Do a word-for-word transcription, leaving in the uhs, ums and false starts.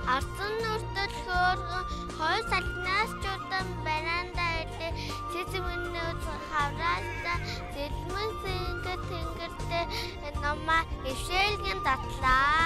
Ардсан нүртэл хөөргөн хоёр салнаас чудан баранда идэ сэсвэнүүд хавраалта зэлмэн сингэ тэнгэртэ нома ишэлгэн татлаа.